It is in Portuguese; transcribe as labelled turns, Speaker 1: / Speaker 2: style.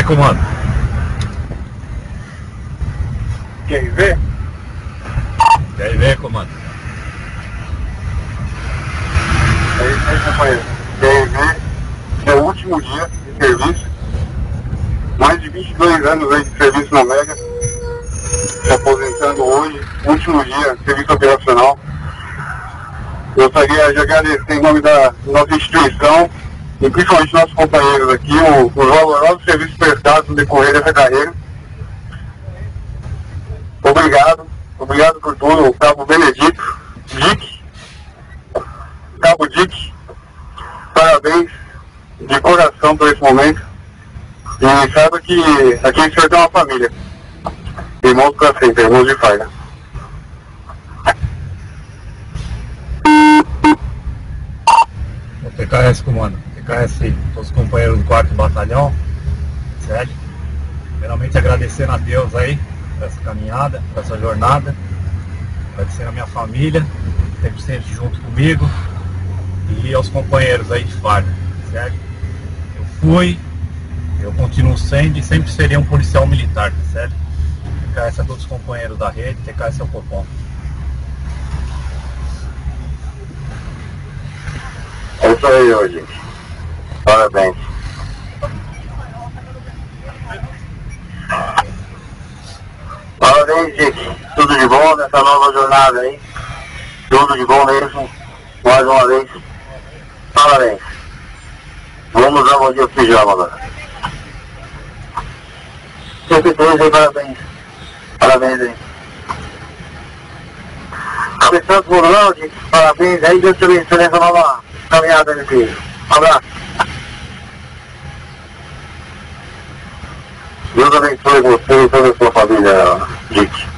Speaker 1: comando.
Speaker 2: QRV?
Speaker 1: QRV, comando.
Speaker 2: É isso aí, companheiro. QRV é o último dia de serviço. Mais de 22 anos aí de serviço na Mega. Se aposentando hoje, último dia de serviço operacional. Gostaria de agradecer em nome da nossa instituição e principalmente nossos companheiros aqui, os valorosos serviços prestados no decorrer dessa carreira. Obrigado por tudo, Cabo Benedito, Cabo Dick, parabéns de coração por esse momento. E saiba que aqui o senhor tem uma família. Irmãos pra sempre, irmãos de farda.
Speaker 1: TKS, comando. TKS, todos os companheiros do 4º Batalhão. Sério. Primeiramente agradecendo a Deus aí por essa caminhada, por essa jornada. Agradecendo a minha família, sempre junto comigo. E aos companheiros aí de farda. Sério. Eu continuo sendo e sempre serei um policial militar, tá certo? TKS a todos os companheiros da rede, TKS ao Copom.
Speaker 2: É isso aí, ô, gente. Parabéns. Parabéns, gente. Tudo de bom nessa nova jornada aí. Tudo de bom mesmo. Mais uma vez. Parabéns. Vamos dar um dia pro pijama agora. Sempre aí, parabéns. Parabéns aí. Cabeçando por lá, gente. Parabéns aí. Deus te abençoe nessa nova caminhada, meu filho. Um abraço. Deus abençoe você e toda a sua família, Dick.